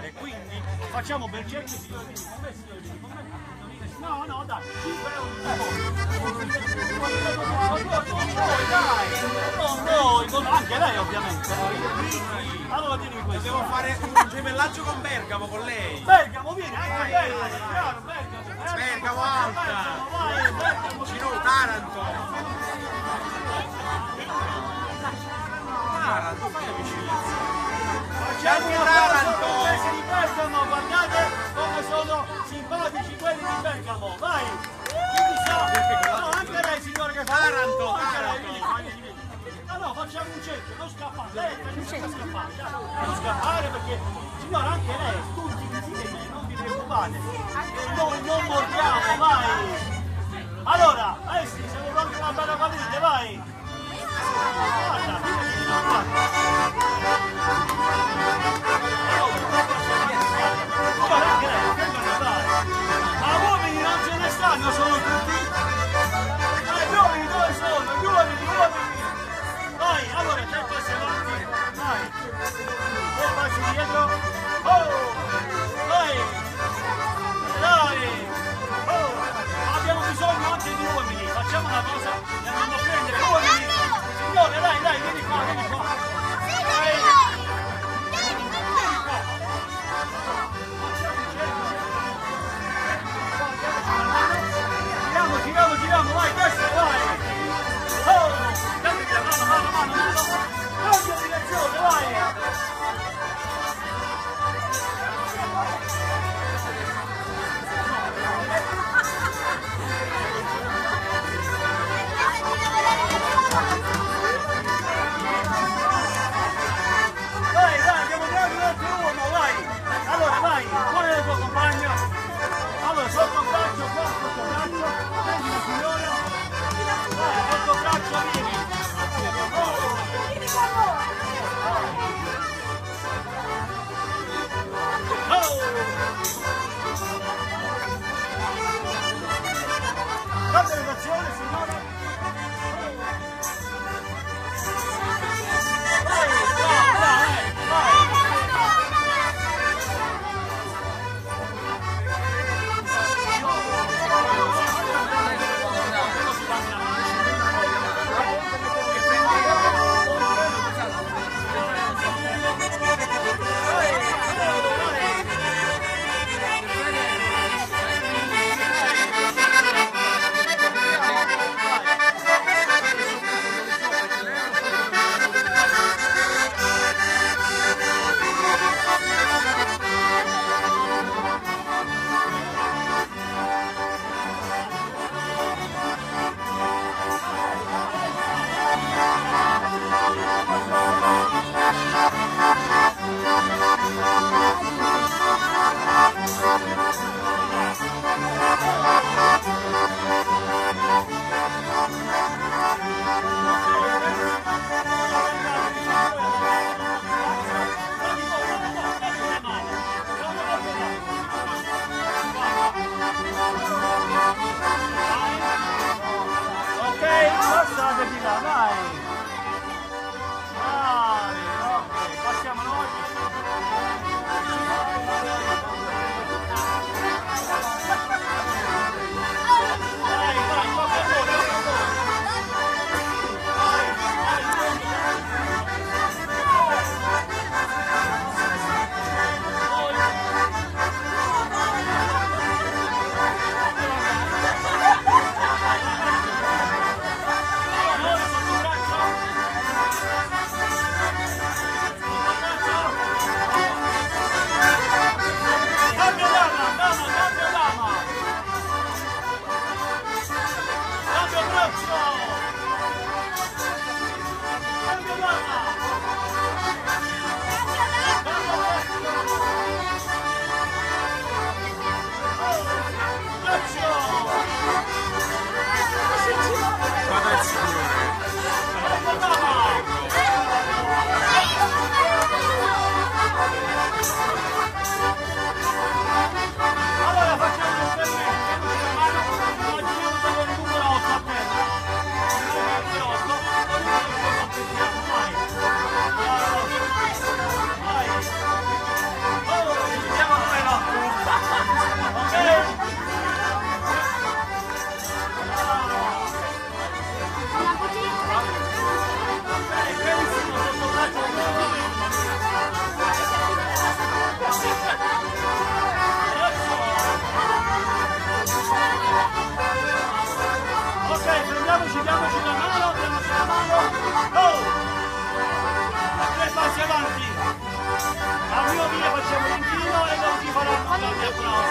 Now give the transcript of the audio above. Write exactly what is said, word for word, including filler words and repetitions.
fare, quindi facciamo bel cerchio, signori, con me, signori, con me. No, no, dai, cinque euro di dai, con noi, con anche lei ovviamente. Allora tieni questo. Devo fare un gemellaggio con Bergamo, con lei. Bergamo, vieni, anche Bergamo, chiaro, Bergamo. Bergamo alta. Bergamo, vai, Bergamo. Cino, Taranto. Taranto, fai amicizia. Facciamo una Taranto. Di Bergamo, guardate come sono simpatici quelli di Bergamo, vai. No, anche lei signore che fa Taranto, anche lei, Taranto. vieni qua, vieni, vieni. No, no, facciamo un cerchio, non scappare, lei non c'è scappare, dai, non scappare perché signora anche lei, tutti vi siete, non vi preoccupate, e noi non mordiamo, vai. Allora, eh sì, siamo pronti una bella quadriglia, vai. Guarda, vieni, guarda. Signora anche lei, fermate, vai. Ma uomini non ce ne stanno, sono tutti. Gli uomini dove sono? Gli uomini, gli uomini! Vai, allora tre passi avanti, vai! Tre passi dietro, oh! Vai! Dai! Oh! Abbiamo bisogno anche di uomini, facciamo una cosa, li andiamo a prendere, uomini! Signore, dai, dai, vieni qua, vieni qua! Vai! Vieni qua! Giriamo, giriamo, giriamo, vai, destra, vai! Oh! Dammi la mano, mano, mano, mano! Cambia direzione, vai! Vai, vai, abbiamo trovato un altro uomo, vai! Allora, vai, qual è il tuo compagno? Allora, sotto il braccio, qua, sotto il braccio, prendi la signora, vai, sotto il braccio, vieni! Oh! Vieni qua, oh! La delegazione, signora! Vai, brava, brava, eh, vai! diamoci, diamoci la mano, diamoci la mano. Oh! Tre passi avanti. Al mio via facciamo l'inchino e non si faranno tanti applausi.